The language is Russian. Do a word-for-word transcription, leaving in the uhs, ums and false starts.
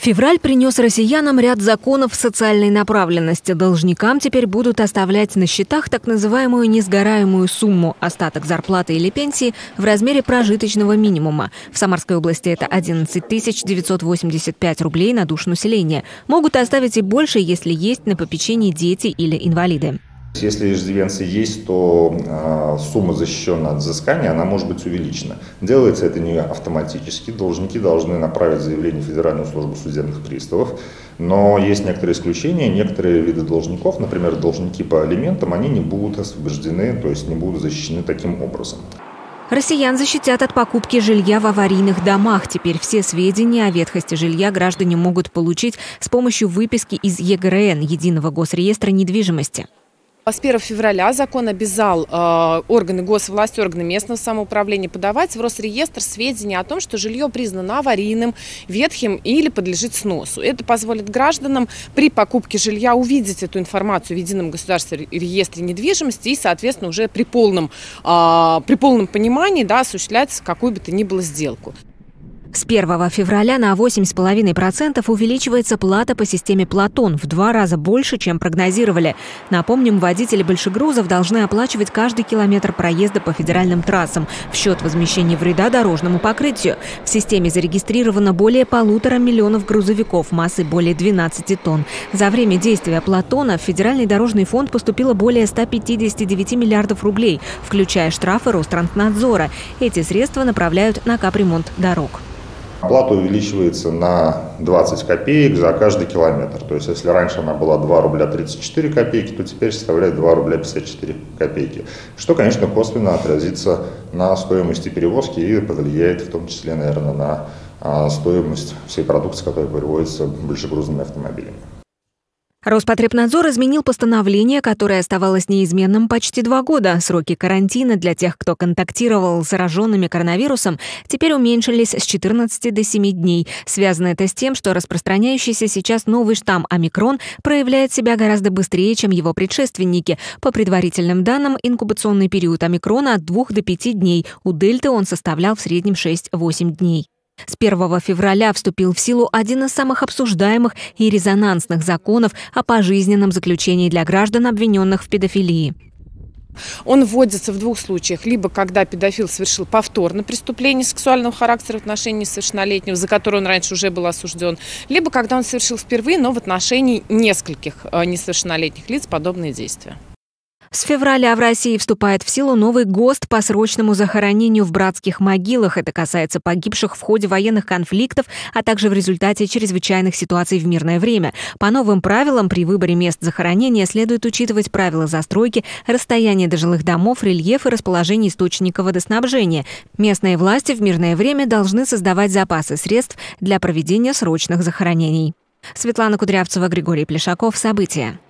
Февраль принес россиянам ряд законов социальной направленности. Должникам теперь будут оставлять на счетах так называемую несгораемую сумму – остаток зарплаты или пенсии в размере прожиточного минимума. В Самарской области это одиннадцать тысяч девятьсот восемьдесят пять рублей на душу населения. Могут оставить и больше, если есть на попечении дети или инвалиды. Если иждивенцы есть, то э, сумма защищенная от взыскания, она может быть увеличена. Делается это не автоматически. Должники должны направить заявление в Федеральную службу судебных приставов. Но есть некоторые исключения. Некоторые виды должников, например, должники по алиментам, они не будут освобождены, то есть не будут защищены таким образом. Россиян защитят от покупки жилья в аварийных домах. Теперь все сведения о ветхости жилья граждане могут получить с помощью выписки из Е Г Р Н – Единого госреестра недвижимости. С первого февраля закон обязал э, органы госвласти, органы местного самоуправления подавать в Росреестр сведения о том, что жилье признано аварийным, ветхим или подлежит сносу. Это позволит гражданам при покупке жилья увидеть эту информацию в Едином государственном реестре недвижимости и, соответственно, уже при полном, э, при полном понимании да, осуществлять какую бы то ни было сделку. С первого февраля на восемь целых пять десятых процента увеличивается плата по системе «Платон» в два раза больше, чем прогнозировали. Напомним, водители большегрузов должны оплачивать каждый километр проезда по федеральным трассам в счет возмещения вреда дорожному покрытию. В системе зарегистрировано более полутора миллионов грузовиков массой более двенадцати тонн. За время действия «Платона» в Федеральный дорожный фонд поступило более ста пятидесяти девяти миллиардов рублей, включая штрафы Ространснадзора. Эти средства направляют на капремонт дорог. Оплата увеличивается на двадцать копеек за каждый километр. То есть, если раньше она была два рубля тридцать четыре копейки, то теперь составляет два рубля пятьдесят четыре копейки. Что, конечно, косвенно отразится на стоимости перевозки и повлияет в том числе, наверное, на стоимость всей продукции, которая перевозится большегрузными автомобилями. Роспотребнадзор изменил постановление, которое оставалось неизменным почти два года. Сроки карантина для тех, кто контактировал с зараженными коронавирусом, теперь уменьшились с четырнадцати до семи дней. Связано это с тем, что распространяющийся сейчас новый штамм омикрон проявляет себя гораздо быстрее, чем его предшественники. По предварительным данным, инкубационный период омикрона от двух до пяти дней. У дельты он составлял в среднем шесть-восемь дней. С первого февраля вступил в силу один из самых обсуждаемых и резонансных законов о пожизненном заключении для граждан, обвиненных в педофилии. Он вводится в двух случаях. Либо когда педофил совершил повторное преступление сексуального характера в отношении несовершеннолетнего, за которое он раньше уже был осужден, либо когда он совершил впервые, но в отношении нескольких несовершеннолетних лиц подобные действия. С февраля в России вступает в силу новый ГОСТ по срочному захоронению в братских могилах. Это касается погибших в ходе военных конфликтов, а также в результате чрезвычайных ситуаций в мирное время. По новым правилам при выборе мест захоронения следует учитывать правила застройки, расстояние до жилых домов, рельеф и расположение источника водоснабжения. Местные власти в мирное время должны создавать запасы средств для проведения срочных захоронений. Светлана Кудрявцева, Григорий Плешаков. События.